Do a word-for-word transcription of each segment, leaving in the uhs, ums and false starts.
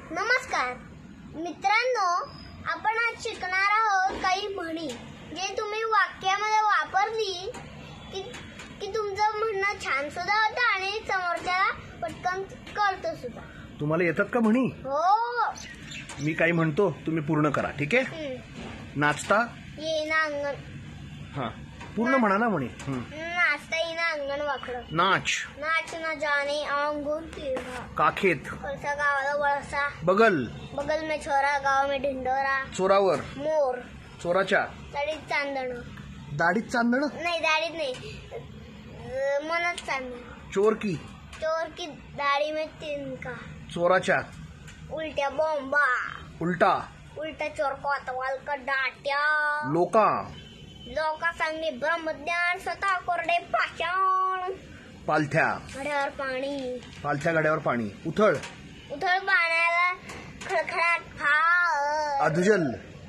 नमस्कार मित्रांनो, आपण आज शिकणार आहोत काही म्हणी जे तुम्ही वाक्यामध्ये वापरली की की तुमचं म्हणणं छान सुद्धा होतं आणि समोरच्याला पटकन कळतं सुद्धा. तुम्हाला येतात का म्हणी? हो. मी काही म्हणतो तुम्ही पूर्ण करा, ठीक आहे? नाचता येईना अंगण. हा, पूर्ण म्हणा ना म्हणी. नाचता येईना अंगण वाकडं. नाच. नाच न जाने अंगून टेढ़ा. काखेत. वळसा गावाला वळसा. बगल. बगल में छोरा गाव में ढिंडोरा. चोरावर. मोर. चोराच्या. दाढीत चांदण. दाढीत चांदण? नाही, दाढीत नाही, मनच चांदण. चोर की. चोर की दाढ़ी में तिनका. चोराच्या. उलट्या बॉम्बा. उलटा. उलटा चोर कोतवाल का डाट्या. लोका. लोका सांगणे ब्रह्मज्ञान, स्वतः कोरडे पाषाण. पालथ्या. घड्यावर पाणी. पालथ्या घड्यावर पाणी. उथळ. उथळ पाण्याला खळखळाट फाळ. अधजल.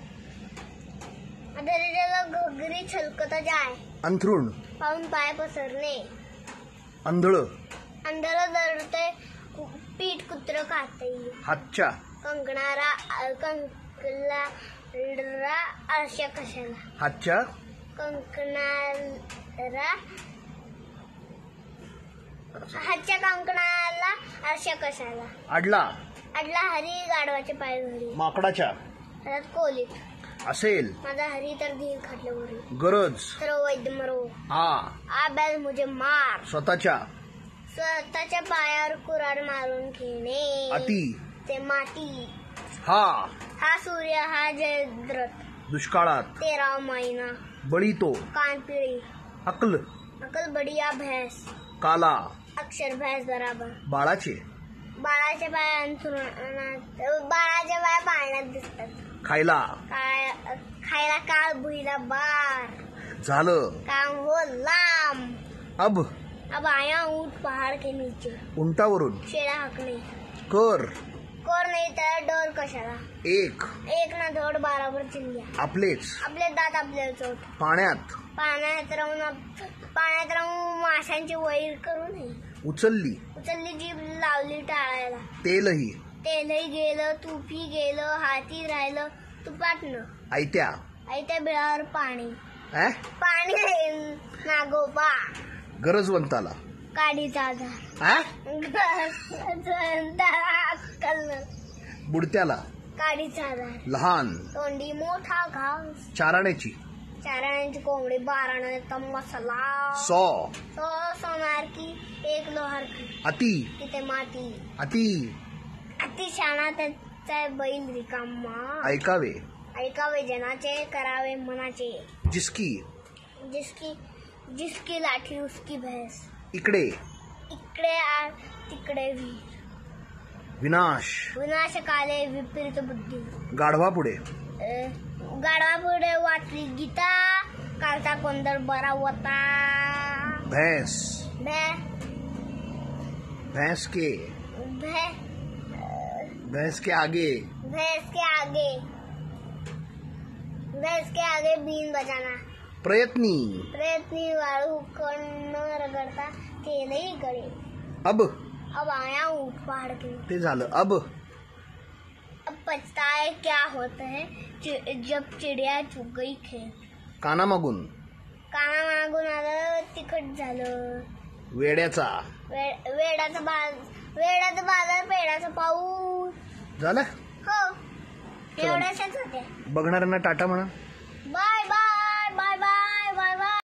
अधजला घगरी छलकत जाय. अंथरुण. पाहून पाय पसरणे. अंधळ. अंधळ दरते पीठ कुत्र खाते. हातच्या. कंकणारा कंकला आरशा कशाला. हातच्या. कंकणारा हातच्या कंकणाला आरशा कशाला. आडला. आडला हरी गाढवाचे पाय घरी. माकडाच्या. हातात कोलीत. असेल. माझा हरी तर धीर खाटले वरी. गरज. सर्व वैद्य मरो. आ. आ बैल मुझे मार. स्वतःच्या. स्वतःच्या पायावर कुऱ्हाड मारून घेणे. अति. ते माती. हा. हा सूर्य हा जयद्रथ. दुष्काळात. तेरा महिना. बळी तो. कान पिळी. अक्ल. अकल बडिया भैंस. काला. अक्षर भैंस बराबर. बाळाचे. बाळाचे पाय अंथरुणात. बाळाचे पाय पाळण्यात दिसतात. खायला. काय खायला काळ भुईला बार. झालं. काम हो लांब. अब. अब आया ऊंट पहाड़ के नीचे. उंटावरून. शेळा हाकणे. कर. कोर नाही तर डोर कशाला. एक. एक ना धोड बारावर चिंध्या. आपलेच. आपले दात आपल्याला चोट. पाण्यात. पाण्यात राहून पाण्यात राहून माशांची वैर करू नये. उचलली. उचलली जीभ लावली टाळायला. तेलही. तेलही गेलं, तुपही गेलं, हाती राहिलं तुपाटणं. आयत्या. आयत्या बिळावर पाणी. अ? पाणी नागोबा. गरजवंताला. काडीचा आधार. अ? गरजवंताला अक्कल. बुडत्याला. काडीचा आधार. लहान. तोंडी मोठा घास. चाराण्याची. चाराण्याची कोंबडी बाराण्याचा मसाला. सौ. सो सोनार की एक लोहार की. अति. तिथे माती. अति. अतिशाणा त्याचा बैल रिकामा. ऐकावे. ऐकावे जनाचे, करावे मनाचे. जिसकी. जिसकी जिसकी लाठी उसकी भैंस. इकडे. इकडे आ तिकडे वीर. विनाश. विनाशकाले विपरीत बुद्धी. गाढवा पुढे. गाढवा पुढे वाटली गीता. कालचा कोंदर बरा होता. भैंस. भै भैंस के. भै भैंस के आगे. भैंस के आगे. भैंस के आगे बीन बजाना. प्रयत्नी. प्रयत्नी वाळू कण न रगडता केलंही गळे. अब. अब आया ऊंट पहाड़ के. ते झालं. अब. अब पछताए क्या होता है जब चिड़िया चुग गई खेत. कानामागून. काना मागून आलं तिखट झालं. वेड्याचा. वे- वेडाचा बाज वेडाचा बाजार पेडाचा पाऊस. झालं. हो, एवढ्याशाच होत्या. बघणाऱ्यांना टाटा म्हणा.